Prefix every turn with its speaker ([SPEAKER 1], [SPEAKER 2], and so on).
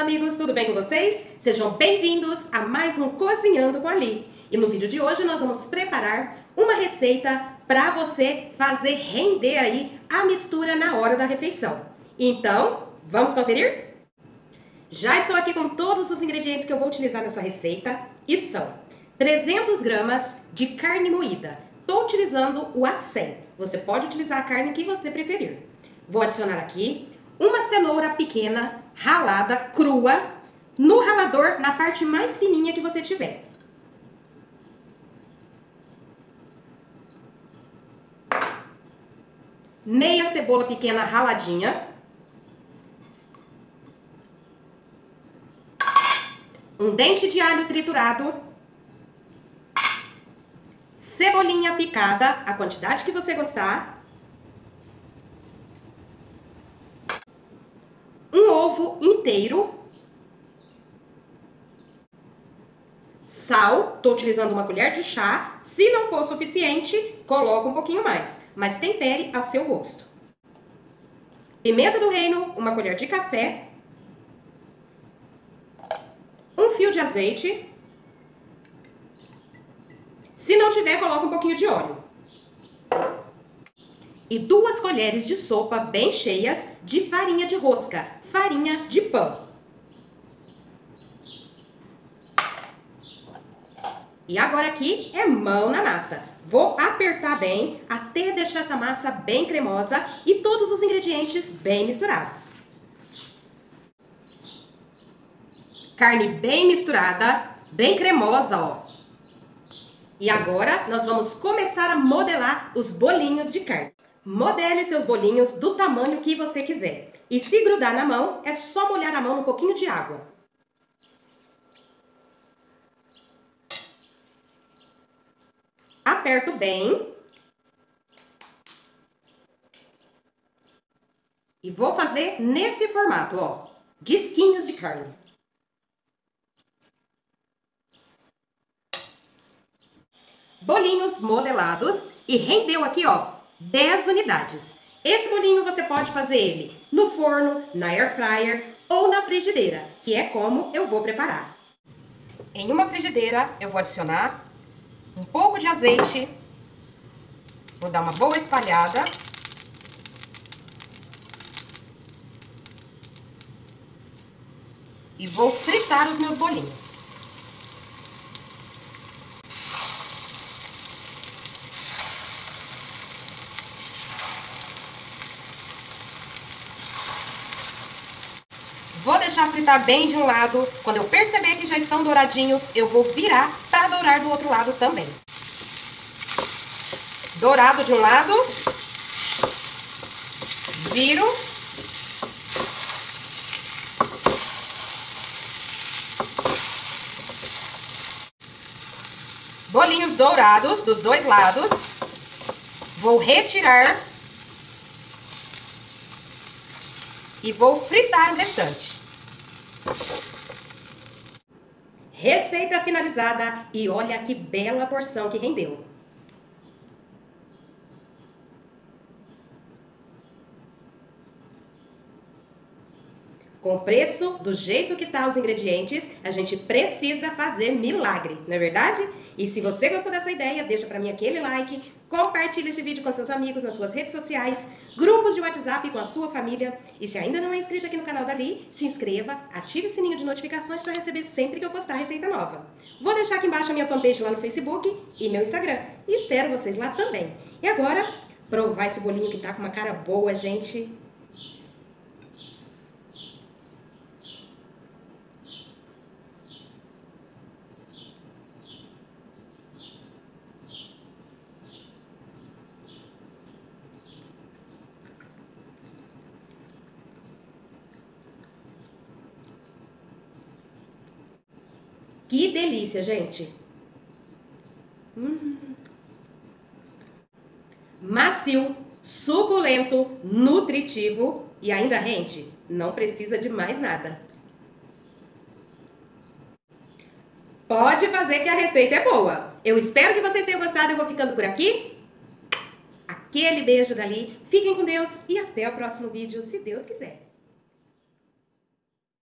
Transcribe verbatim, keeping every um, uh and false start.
[SPEAKER 1] amigos, tudo bem com vocês? Sejam bem-vindos a mais um Cozinhando com a Li. E no vídeo de hoje nós vamos preparar uma receita para você fazer render aí a mistura na hora da refeição. Então, vamos conferir? Já estou aqui com todos os ingredientes que eu vou utilizar nessa receita e são trezentas gramas de carne moída. Estou utilizando o A cem. Você pode utilizar a carne que você preferir. Vou adicionar aqui uma cenoura pequena, ralada, crua, no ralador, na parte mais fininha que você tiver. Meia cebola pequena raladinha. Um dente de alho triturado. Cebolinha picada, a quantidade que você gostar. Um ovo inteiro. Sal, tô utilizando uma colher de chá. Se não for suficiente, coloca um pouquinho mais, mas tempere a seu gosto. Pimenta do reino, uma colher de café. Um fio de azeite. Se não tiver, coloca um pouquinho de óleo. E duas colheres de sopa bem cheias de farinha de rosca, farinha de pão. E agora aqui é mão na massa. Vou apertar bem até deixar essa massa bem cremosa e todos os ingredientes bem misturados. Carne bem misturada, bem cremosa, ó. E agora nós vamos começar a modelar os bolinhos de carne. Modele seus bolinhos do tamanho que você quiser. E se grudar na mão, é só molhar a mão num pouquinho de água. Aperto bem. E vou fazer nesse formato, ó. Disquinhos de carne. Bolinhos modelados. E rendeu aqui, ó, dez unidades. Esse bolinho você pode fazer ele no forno, na air fryer ou na frigideira, que é como eu vou preparar. Em uma frigideira eu vou adicionar um pouco de azeite, vou dar uma boa espalhada. E vou fritar os meus bolinhos. Vou deixar fritar bem de um lado. Quando eu perceber que já estão douradinhos, eu vou virar para dourar do outro lado também. Dourado de um lado. Viro. Bolinhos dourados dos dois lados. Vou retirar. E vou fritar o restante. Receita finalizada e olha que bela porção que rendeu. Com o preço, do jeito que tá os ingredientes, a gente precisa fazer milagre, não é verdade? E se você gostou dessa ideia, deixa pra mim aquele like, compartilha esse vídeo com seus amigos nas suas redes sociais, grupos de WhatsApp com a sua família. E se ainda não é inscrito aqui no canal da Li, se inscreva, ative o sininho de notificações para receber sempre que eu postar receita nova. Vou deixar aqui embaixo a minha fanpage lá no Facebook e meu Instagram. E espero vocês lá também. E agora, provar esse bolinho que tá com uma cara boa, gente. Que delícia, gente! Hum. Macio, suculento, nutritivo e ainda rende. Não precisa de mais nada. Pode fazer que a receita é boa. Eu espero que vocês tenham gostado. Eu vou ficando por aqui. Aquele beijo dali. Fiquem com Deus e até o próximo vídeo, se Deus quiser.